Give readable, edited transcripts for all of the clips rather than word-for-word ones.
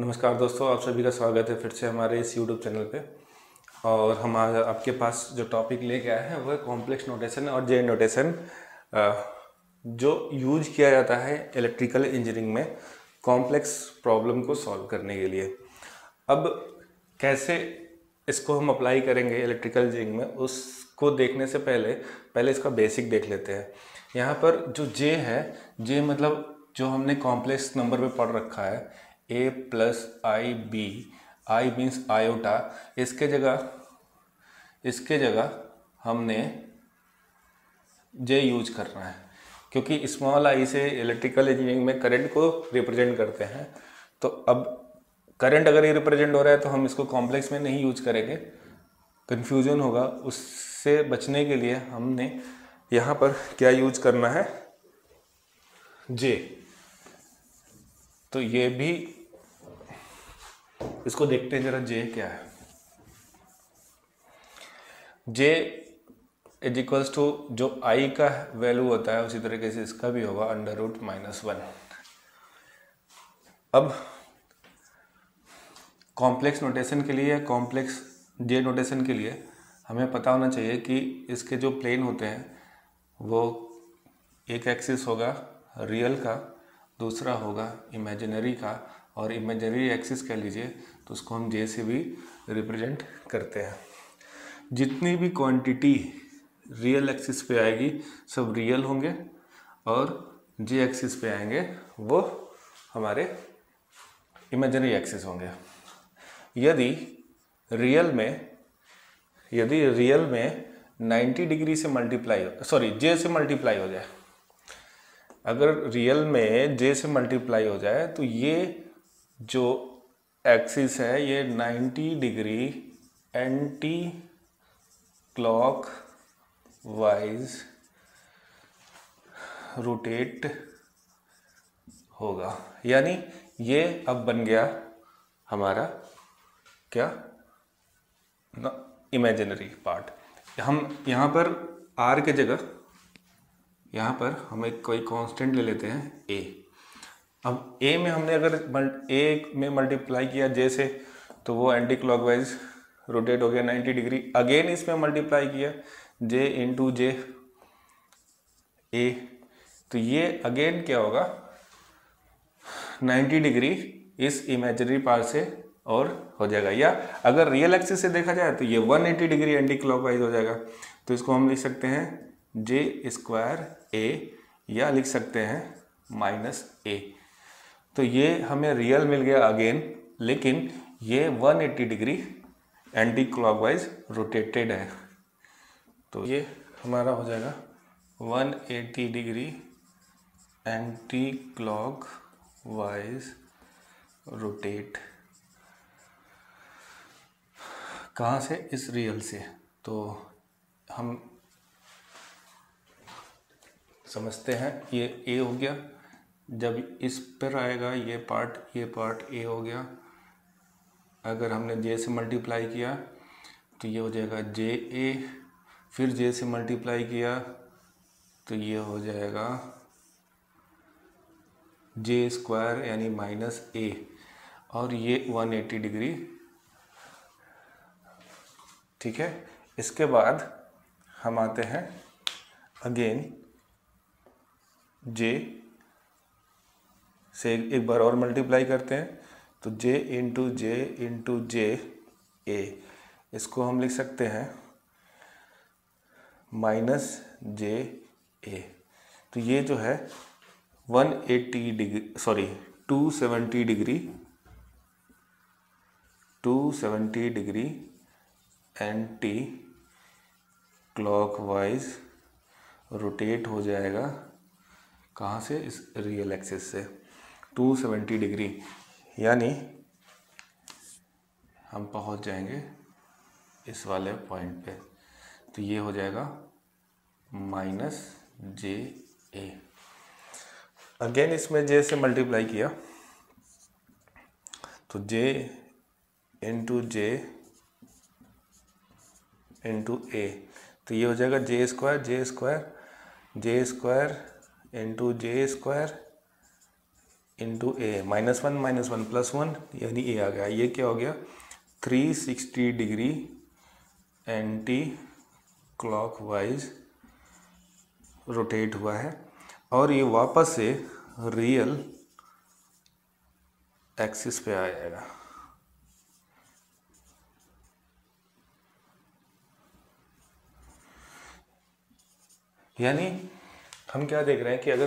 नमस्कार दोस्तों, आप सभी का स्वागत है फिर से हमारे इस यूट्यूब चैनल पे। और हम आज आपके पास जो टॉपिक लेके आए हैं वो है कॉम्प्लेक्स नोटेशन और जे नोटेशन, जो यूज किया जाता है इलेक्ट्रिकल इंजीनियरिंग में कॉम्प्लेक्स प्रॉब्लम को सॉल्व करने के लिए। अब कैसे इसको हम अप्लाई करेंगे इलेक्ट्रिकल इंजीनियरिंग में, उसको देखने से पहले इसका बेसिक देख लेते हैं। यहाँ पर जो जे है, जे मतलब जो हमने कॉम्प्लेक्स नंबर पे पढ़ रखा है a plus I B, I means iota. इसके जगह हमने जे यूज करना है, क्योंकि स्मॉल आई से इलेक्ट्रिकल इंजीनियरिंग में करंट को रिप्रेजेंट करते हैं। तो अब करंट अगर ये रिप्रेजेंट हो रहा है तो हम इसको कॉम्प्लेक्स में नहीं यूज करेंगे, कन्फ्यूजन होगा। उससे बचने के लिए हमने यहाँ पर क्या यूज करना है, जे। तो ये भी इसको देखते हैं जरा, जे क्या है। जे इज इक्वल्स टू जो आई का वैल्यू होता है उसी तरीके से इसका भी होगा √-1। अब कॉम्प्लेक्स नोटेशन के लिए, कॉम्प्लेक्स जे नोटेशन के लिए हमें पता होना चाहिए कि इसके जो प्लेन होते हैं वो एक एक्सिस होगा रियल का, दूसरा होगा इमेजिनरी का, और इमेजिनरी एक्सिस कह लीजिए तो उसको हम जे से भी रिप्रेजेंट करते हैं। जितनी भी क्वांटिटी रियल एक्सिस पे आएगी सब रियल होंगे, और जे एक्सिस पे आएंगे वो हमारे इमेजिनरी एक्सिस होंगे। यदि रियल में 90 डिग्री से जे से मल्टीप्लाई हो जाए, अगर रियल में जे से मल्टीप्लाई हो जाए तो ये जो एक्सिस है ये 90 degree anti clockwise rotate होगा। यानी ये अब बन गया हमारा क्या, इमेजिनरी पार्ट। हम यहाँ पर आर के जगह यहाँ पर हम एक कोई कांस्टेंट ले लेते हैं ए। अब ए में हमने अगर ए में मल्टीप्लाई किया जे से तो वो एंटी क्लॉकवाइज रोटेट हो गया 90 डिग्री। अगेन इसमें मल्टीप्लाई किया जे इंटू जे ए, तो ये अगेन क्या होगा 90 डिग्री इस इमेजिनरी पार्ट से और हो जाएगा। या अगर रियल एक्सिस से देखा जाए तो ये 180 डिग्री एंटी क्लॉकवाइज हो जाएगा। तो इसको हम लिख सकते हैं जे² ए, या लिख सकते हैं -a। तो ये हमें रियल मिल गया अगेन, लेकिन ये 180 डिग्री एंटी क्लॉकवाइज रोटेटेड है। तो ये हमारा हो जाएगा 180 डिग्री एंटी क्लॉकवाइज रोटेट। कहाँ से? इस रियल से। तो हम समझते हैं ये ए हो गया, जब इस पर आएगा ये पार्ट ए हो गया। अगर हमने जे से मल्टीप्लाई किया तो ये हो जाएगा जे ए, फिर जे से मल्टीप्लाई किया तो ये हो जाएगा जे² यानी -a, और ये 180 डिग्री। ठीक है, इसके बाद हम आते हैं अगेन जे से एक बार और मल्टीप्लाई करते हैं, तो जे इंटू जे ए, इसको हम लिख सकते हैं -JA। तो ये जो है 270 डिग्री एंटी क्लॉकवाइज रोटेट हो जाएगा। कहाँ से? इस रियल एक्सिस से 270 डिग्री, यानी हम पहुँच जाएंगे इस वाले पॉइंट पे। तो ये हो जाएगा -JA। अगेन इसमें जे से मल्टीप्लाई किया तो जे इंटू ए, तो ये हो जाएगा जे² इंटू जे² इंटू ए, -1 + 1 यानी ए आ गया। ये क्या हो गया, 360 डिग्री एंटी क्लॉकवाइज रोटेट हुआ है और ये वापस से रियल एक्सिस पे आ जाएगा। यानी हम क्या देख रहे हैं कि अगर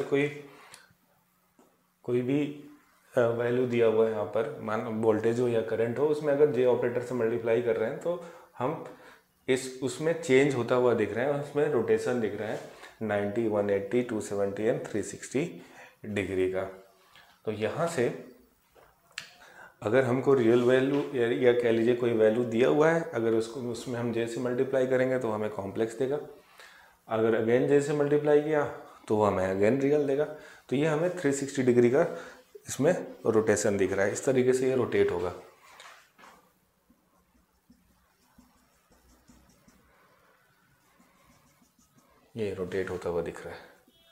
कोई भी वैल्यू दिया हुआ है यहाँ पर, मान वोल्टेज हो या करंट हो, उसमें अगर जे ऑपरेटर से मल्टीप्लाई कर रहे हैं तो हम उसमें चेंज होता हुआ दिख रहे हैं, उसमें रोटेशन दिख रहा है 90, 180, 270 एंड 360 डिग्री का। तो यहाँ से अगर हमको रियल वैल्यू या कह लीजिए कोई वैल्यू दिया हुआ है, अगर उसमें हम जे से मल्टीप्लाई करेंगे तो हमें कॉम्प्लेक्स देगा, अगर अगेन जे से मल्टीप्लाई किया तो वो हमें अगेन रियल देगा। तो ये हमें 360 डिग्री का इसमें रोटेशन दिख रहा है। इस तरीके से ये रोटेट होगा। ये रोटेट होता हुआ दिख रहा है।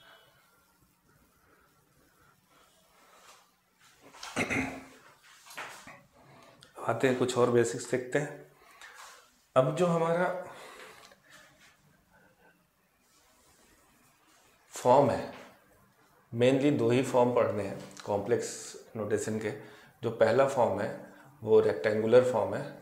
आते हैं कुछ और बेसिक्स देखते हैं। अब जो हमारा फॉर्म है, मेनली दो ही फॉर्म पढ़ने हैं कॉम्प्लेक्स नोटेशन के। जो पहला फॉर्म है वो रेक्टेंगुलर फॉर्म है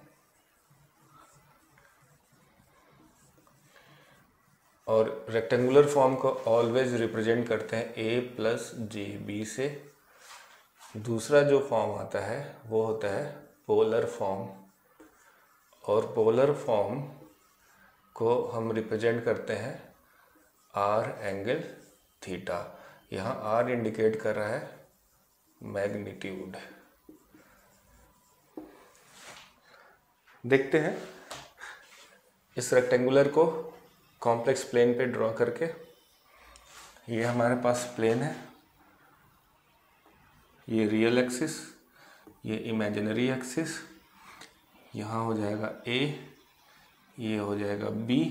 और रेक्टेंगुलर फॉर्म को ऑलवेज रिप्रेजेंट करते हैं a + jb से। दूसरा जो फॉर्म आता है वो होता है पोलर फॉर्म, और पोलर फॉर्म को हम रिप्रेजेंट करते हैं r∠θ। यहाँ r इंडिकेट कर रहा है मैग्नीट्यूड। देखते हैं इस रेक्टेंगुलर को कॉम्प्लेक्स प्लेन पे ड्रॉ करके। ये हमारे पास प्लेन है, ये रियल एक्सिस, ये इमेजिनरी एक्सिस। यहाँ हो जाएगा a, ये हो जाएगा b,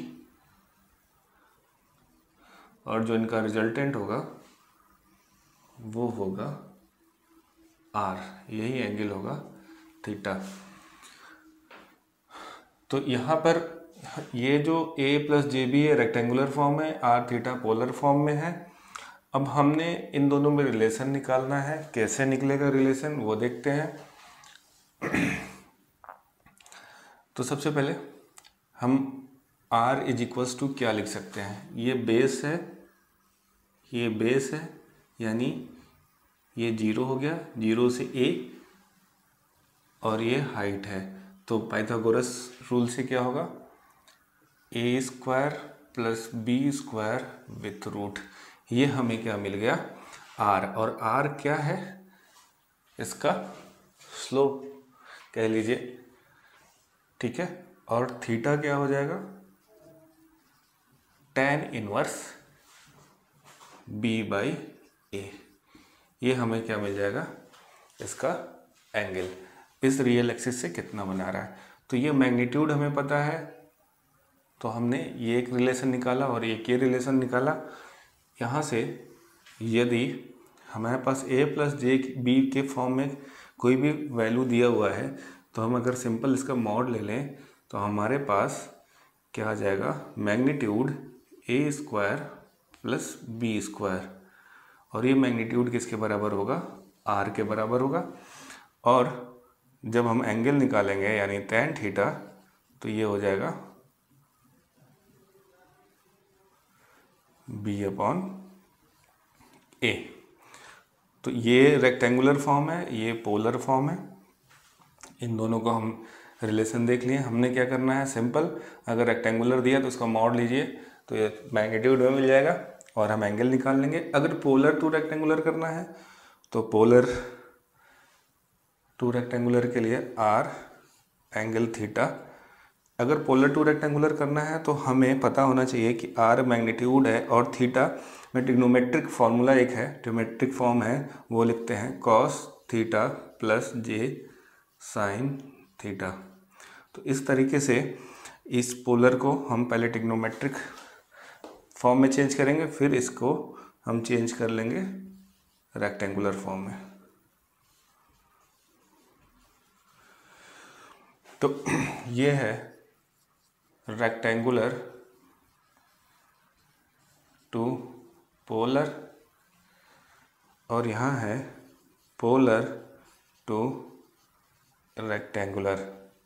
और जो इनका रिजल्टेंट होगा वो होगा r, यही एंगल होगा थीटा। तो यहाँ पर ये जो a + jb है रेक्टेंगुलर फॉर्म है, r∠θ पोलर फॉर्म में है। अब हमने इन दोनों में रिलेशन निकालना है। कैसे निकलेगा रिलेशन वो देखते हैं। तो सबसे पहले हम r = क्या लिख सकते हैं, ये बेस है, ये बेस है, यानी ये 0 हो गया, 0 से a, और ये हाइट है। तो पाइथागोरस रूल से क्या होगा, a² + b² विथ रूट। ये हमें क्या मिल गया, r, और r क्या है, इसका स्लोप कह लीजिए, ठीक है। और थीटा क्या हो जाएगा, tan 1 b/a। ये हमें क्या मिल जाएगा, इसका एंगल इस रियल एक्सिस से कितना बना रहा है। तो ये मैग्नीट्यूड हमें पता है, तो हमने ये एक रिलेशन निकाला और एक ये रिलेशन निकाला। यहाँ से यदि हमारे पास a + jb के फॉर्म में कोई भी वैल्यू दिया हुआ है, तो हम अगर सिंपल इसका मॉड ले लें तो हमारे पास क्या आ जाएगा, मैग्नीट्यूड a² + b², और ये मैग्नीट्यूड किसके बराबर होगा, r के बराबर होगा। और जब हम एंगल निकालेंगे यानी tan θ, तो ये हो जाएगा b/a। तो ये रेक्टेंगुलर फॉर्म है, ये पोलर फॉर्म है। इन दोनों को हम रिलेशन देख लिए। हमने क्या करना है, सिंपल, अगर रेक्टेंगुलर दिया तो उसका मॉड लीजिए तो ये मैग्नीट्यूड में मिल जाएगा और हम एंगल निकाल लेंगे। अगर पोलर टू रेक्टेंगुलर करना है तो पोलर टू रेक्टेंगुलर के लिए r∠θ। अगर पोलर टू रेक्टेंगुलर करना है तो हमें पता होना चाहिए कि r मैग्नीट्यूड है और थीटा में ट्रिग्नोमेट्रिक फार्मूला एक है, ट्रिग्नोमेट्रिक फॉर्म है, वो लिखते हैं cos θ + j sin θ। तो इस तरीके से इस पोलर को हम पहले ट्रिग्नोमेट्रिक फॉर्म में चेंज करेंगे, फिर इसको हम चेंज कर लेंगे रेक्टेंगुलर फॉर्म में। तो ये है रेक्टेंगुलर टू पोलर और यहाँ है पोलर टू रेक्टेंगुलर।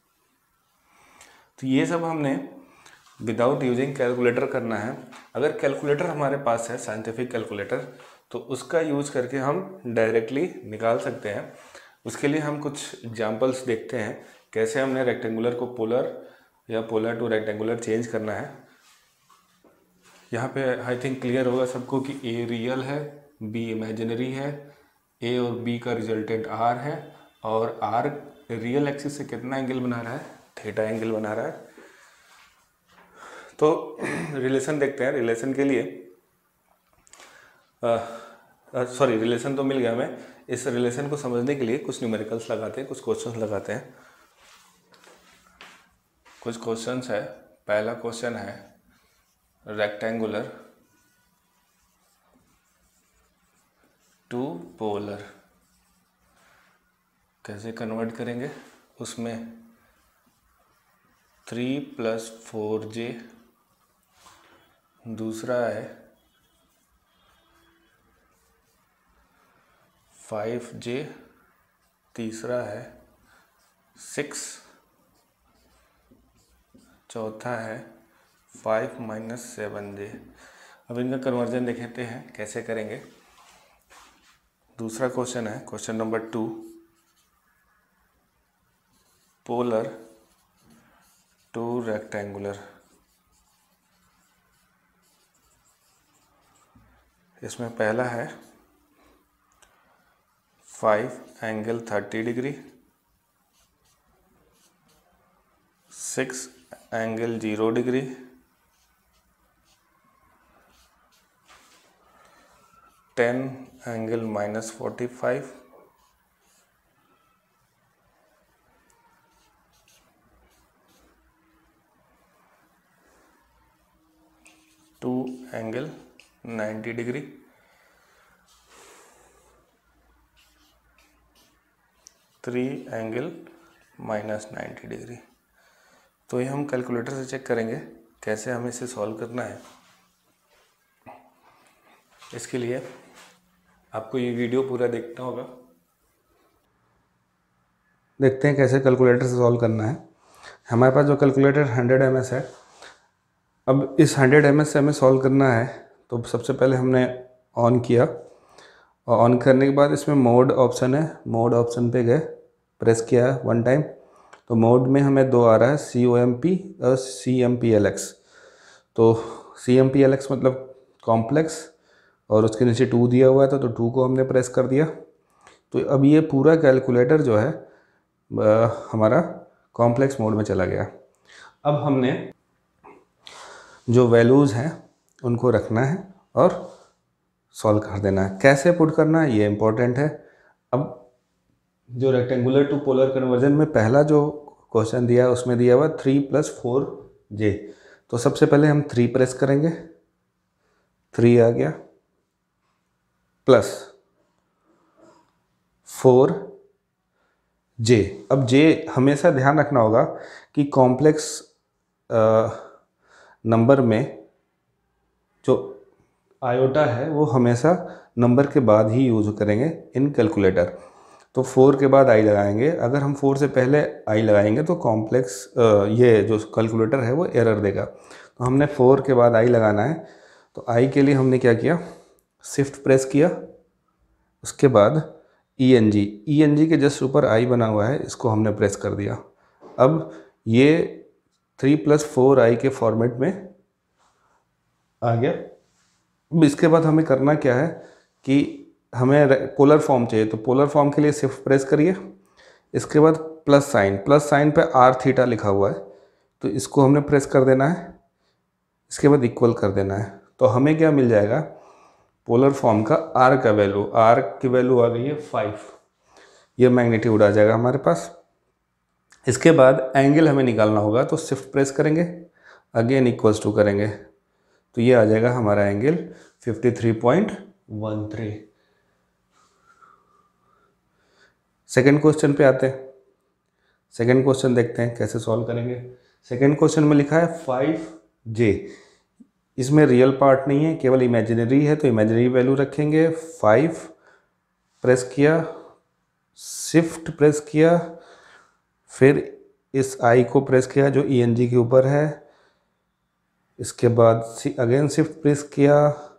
तो ये सब हमने विदाउट यूजिंग कैलकुलेटर करना है। अगर कैलकुलेटर हमारे पास है, साइंटिफिक कैलकुलेटर, तो उसका यूज करके हम डायरेक्टली निकाल सकते हैं। उसके लिए हम कुछ एग्जांपल्स देखते हैं कैसे हमने रेक्टेंगुलर को पोलर या पोलर टू रेक्टेंगुलर चेंज करना है। यहाँ पे आई थिंक क्लियर होगा सबको कि ए रियल है, बी इमेजिनरी है, ए और बी का रिजल्टेंट आर है और आर रियल एक्सिस से कितना एंगल बना रहा है, थीटा एंगल बना रहा है। तो रिलेशन देखते हैं। रिलेशन के लिए रिलेशन तो मिल गया हमें। इस रिलेशन को समझने के लिए कुछ न्यूमेरिकल्स लगाते हैं, कुछ क्वेश्चंस लगाते हैं। कुछ क्वेश्चंस है। पहला क्वेश्चन है रेक्टेंगुलर टू पोलर कैसे कन्वर्ट करेंगे। उसमें 3 + 4j, दूसरा है 5j, तीसरा है 6, चौथा है 5 - 7j। अब इनका कन्वर्जन देखते हैं कैसे करेंगे। दूसरा क्वेश्चन है question number 2, polar to rectangular. इसमें पहला है 5 angle 30 degree, 6 angle 0 degree, 10 angle -45, 2 angle 90 degree, 3 angle -90 degree. तो ये हम कैलकुलेटर से चेक करेंगे कैसे हमें इसे सॉल्व करना है। इसके लिए आपको ये वीडियो पूरा देखना होगा। देखते हैं कैसे कैलकुलेटर से सॉल्व करना है। हमारे पास जो कैलकुलेटर 100 ms है। अब इस 100 ms से हमें सॉल्व करना है। तो सबसे पहले हमने ऑन किया और ऑन करने के बाद इसमें मोड ऑप्शन है, मोड ऑप्शन पे गए, प्रेस किया 1 टाइम। तो मोड में हमें 2 आ रहा है, COMP और CMPLX। तो CMPLX मतलब कॉम्प्लेक्स और उसके नीचे 2 दिया हुआ था, तो 2 को हमने प्रेस कर दिया। तो अब ये पूरा कैलकुलेटर जो है हमारा कॉम्प्लेक्स मोड में चला गया। अब हमने जो वैल्यूज़ हैं उनको रखना है और सॉल्व कर देना है। कैसे पुट करना है ये इम्पोर्टेंट है। अब जो रेक्टेंगुलर टू पोलर कन्वर्जन में पहला जो क्वेश्चन दिया है उसमें दिया हुआ 3 + 4j। तो सबसे पहले हम 3 प्रेस करेंगे, 3 आ गया, प्लस 4j। अब j हमेशा ध्यान रखना होगा कि कॉम्प्लेक्स नंबर में जो आयोटा है वो हमेशा नंबर के बाद ही यूज करेंगे इन कैलकुलेटर। तो 4 के बाद i लगाएंगे। अगर हम 4 से पहले i लगाएंगे तो कॉम्प्लेक्स ये जो कैलकुलेटर है वो एरर देगा। तो हमने 4 के बाद i लगाना है। तो i के लिए हमने क्या किया, शिफ्ट प्रेस किया, उसके बाद ENG के जस्ट ऊपर i बना हुआ है, इसको हमने प्रेस कर दिया। अब ये 3 + 4i के फॉर्मेट में आ गया। अब इसके बाद हमें करना क्या है कि हमें पोलर फॉर्म चाहिए। तो पोलर फॉर्म के लिए शिफ्ट प्रेस करिए, इसके बाद प्लस साइन पे r θ लिखा हुआ है, तो इसको हमने प्रेस कर देना है। इसके बाद इक्वल कर देना है। तो हमें क्या मिल जाएगा, पोलर फॉर्म का r का वैल्यू, r की वैल्यू आ गई है 5। ये मैग्नीट्यूड आ जाएगा हमारे पास। इसके बाद एंगल हमें निकालना होगा, तो शिफ्ट प्रेस करेंगे, अगेन इक्वल्स टू करेंगे, तो ये आ जाएगा हमारा एंगल 53.13। सेकेंड क्वेश्चन पे आते हैं। सेकेंड क्वेश्चन देखते हैं कैसे सॉल्व करेंगे। सेकेंड क्वेश्चन में लिखा है 5J, इसमें रियल पार्ट नहीं है, केवल इमेजिनरी है, तो इमेजिनरी वैल्यू रखेंगे। 5 प्रेस किया, शिफ्ट प्रेस किया, फिर इस आई को प्रेस किया जो ENG के ऊपर है, इसके बाद अगेन शिफ्ट प्रेस किया,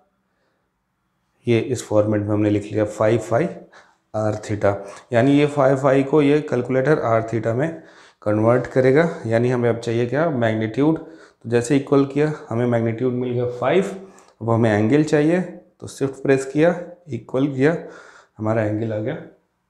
ये इस फॉर्मेट में हमने लिख लिया 5 आर थीटा, यानी ये 5 को ये कैलकुलेटर आर थीटा में कन्वर्ट करेगा। यानी हमें अब चाहिए क्या, मैग्नीट्यूड। तो जैसे इक्वल किया हमें मैग्नीट्यूड मिल गया 5, अब हमें एंगल चाहिए, तो शिफ्ट प्रेस किया, इक्वल किया, हमारा एंगल आ गया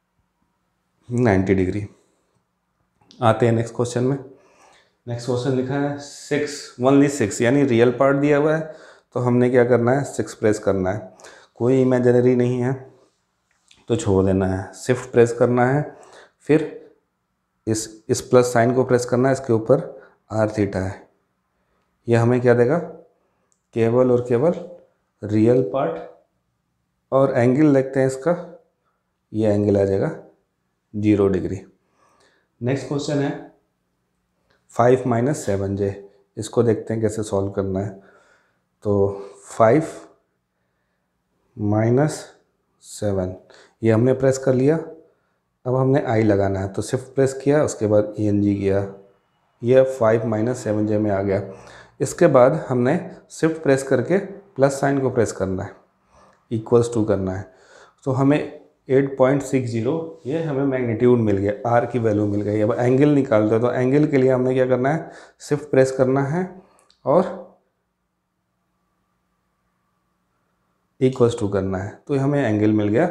90 डिग्री। आते हैं नेक्स्ट क्वेश्चन में। नेक्स्ट क्वेश्चन लिखा है 6 यानी रियल पार्ट दिया हुआ है, तो हमने क्या करना है, 6 प्रेस करना है, कोई इमेजिनरी नहीं है तो छोड़ देना है। शिफ्ट प्रेस करना है, फिर इस प्लस साइन को प्रेस करना है, इसके ऊपर आर थीटा है, यह हमें क्या देगा, केवल और केवल रियल पार्ट। और एंगल देखते हैं इसका, ये एंगल आ जाएगा 0 डिग्री। नेक्स्ट क्वेश्चन है 5 - 7J, इसको देखते हैं कैसे सॉल्व करना है। तो 5 - 7 ये हमने प्रेस कर लिया, अब हमने आई लगाना है, तो शिफ्ट प्रेस किया, उसके बाद ENG किया, यह 5 - 7J में आ गया। इसके बाद हमने शिफ्ट प्रेस करके प्लस साइन को प्रेस करना है, इक्वल्स टू करना है, तो हमें 8.60 ये हमें मैग्नीट्यूड मिल गया, आर की वैल्यू मिल गई। अब एंगल निकालते हैं, तो एंगल के लिए हमें क्या करना है, शिफ्ट प्रेस करना है और इक्वल्स टू करना है, तो हमें एंगल मिल गया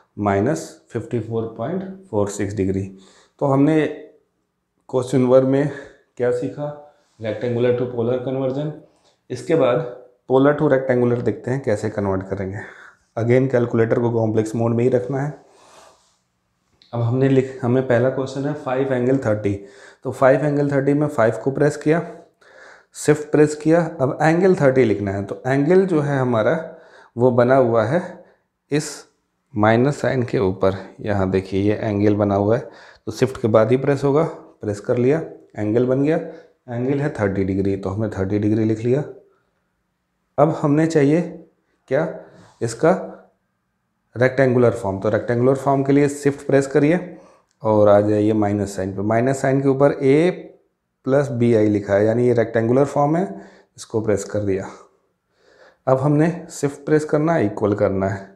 -54.46 डिग्री। तो हमने क्वेश्चन 1 में क्या सीखा, रेक्टेंगुलर टू पोलर कन्वर्जन। इसके बाद पोलर टू रेक्टेंगुलर देखते हैं कैसे कन्वर्ट करेंगे। अगेन कैलकुलेटर को कॉम्प्लेक्स मोड में ही रखना है। अब हमें पहला क्वेश्चन है 5 एंगल 30, तो 5 एंगल 30 में 5 को प्रेस किया, शिफ्ट प्रेस किया, अब एंगल 30 लिखना है। तो एंगल जो है हमारा वो बना हुआ है इस माइनस साइन के ऊपर, यहाँ देखिए ये एंगल बना हुआ है, तो शिफ्ट के बाद ही प्रेस होगा, प्रेस कर लिया, एंगल बन गया, एंगल है 30 डिग्री, तो हमने 30 डिग्री लिख लिया। अब हमने चाहिए क्या, इसका रेक्टेंगुलर फॉर्म, तो रेक्टेंगुलर फॉर्म के लिए शिफ्ट प्रेस करिए और आ जाइए माइनस साइन पे, माइनस साइन के ऊपर A+BI लिखा है, यानी ये रेक्टेंगुलर फॉर्म है, इसको प्रेस कर दिया। अब हमने शिफ्ट प्रेस करना है, इक्वल करना है,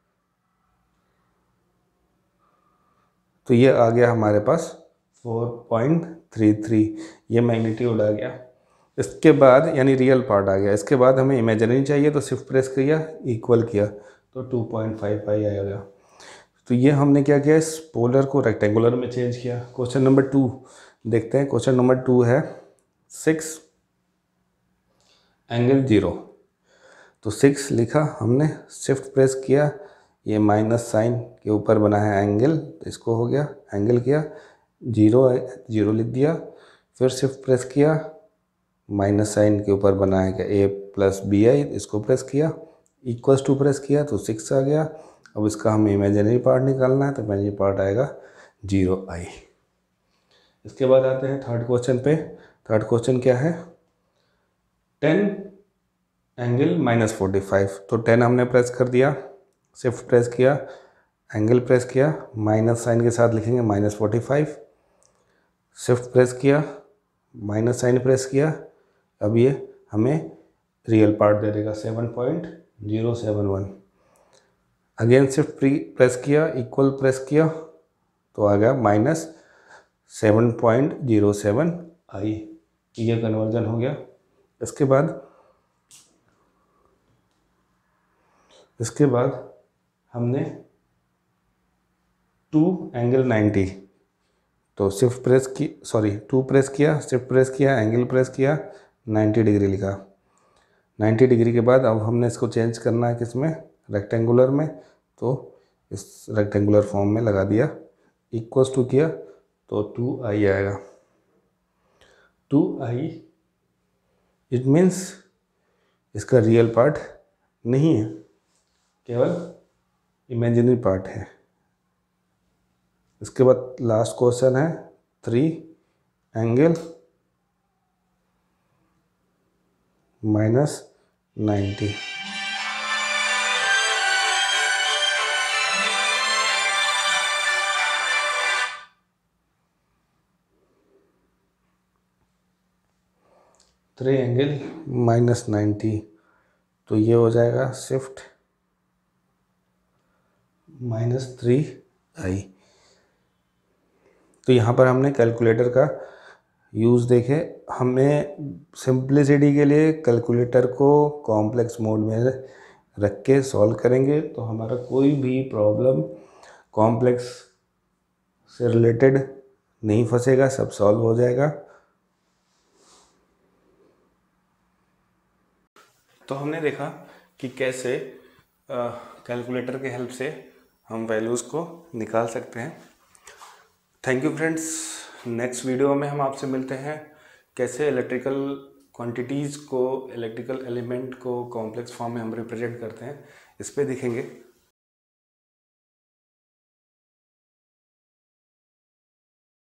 तो ये आ गया हमारे पास 4.33, ये मैग्नीट्यूड आ गया। इसके बाद यानी रियल पार्ट आ गया। इसके बाद हमें इमेजिनरी चाहिए, तो शिफ्ट प्रेस किया, इक्वल किया, तो 2.5 आ गया। तो ये हमने क्या किया, इस पोलर को रेक्टेंगुलर में चेंज किया। क्वेश्चन नंबर 2 देखते हैं। क्वेश्चन नंबर 2 है 6 एंगल 0, तो 6 लिखा हमने, शिफ्ट प्रेस किया, ये माइनस साइन के ऊपर बना है एंगल, तो इसको हो गया, एंगल किया, 0 लिख दिया, फिर शिफ्ट प्रेस किया, माइनस साइन के ऊपर बना है क्या A+BI, इसको प्रेस किया, इक्वल्स टू प्रेस किया, तो 6 आ गया। अब इसका हमें इमेजिनरी पार्ट निकालना है, तो इमेजिनरी पार्ट आएगा 0i। इसके बाद आते हैं थर्ड क्वेश्चन पे। थर्ड क्वेश्चन क्या है, 10 एंगल -45, तो 10 हमने प्रेस कर दिया, शिफ्ट प्रेस किया, एंगल प्रेस किया, माइनस साइन के साथ लिखेंगे -45, शिफ्ट प्रेस किया, माइनस साइन प्रेस किया, अब ये हमें रियल पार्ट दे देगा 7.071। अगेन शिफ्ट प्रेस किया, इक्वल प्रेस किया, तो आ गया -7.07i, ये कन्वर्जन हो गया। इसके बाद हमने 2 एंगल 90, तो 2 प्रेस किया, शिफ्ट प्रेस किया, एंगल प्रेस किया, 90 डिग्री लिखा। 90 डिग्री के बाद अब हमने इसको चेंज करना है किस में, रेक्टेंगुलर में, तो इस रेक्टेंगुलर फॉर्म में लगा दिया, इक्वल्स टू किया, तो 2i आएगा। 2i इट मीन्स इसका रियल पार्ट नहीं है, केवल इमेजिनरी पार्ट है। इसके बाद लास्ट क्वेश्चन है 3 एंगल -90। थ्री एंगल -90, तो ये हो जाएगा शिफ्ट -3i। तो यहाँ पर हमने कैलकुलेटर का यूज़ देखे। हमें सिंप्लिसिटी के लिए कैलकुलेटर को कॉम्प्लेक्स मोड में रख के सॉल्व करेंगे, तो हमारा कोई भी प्रॉब्लम कॉम्प्लेक्स से रिलेटेड नहीं फंसेगा, सब सॉल्व हो जाएगा। तो हमने देखा कि कैसे कैलकुलेटर के हेल्प से हम वैल्यूज़ को निकाल सकते हैं। Thank you friends. Next video में हम आपसे मिलते हैं कैसे इलेक्ट्रिकल क्वांटिटीज़ को, इलेक्ट्रिकल एलिमेंट को कॉम्प्लेक्स फॉर्म में हम रिप्रेजेंट करते हैं, इस पे दिखेंगे।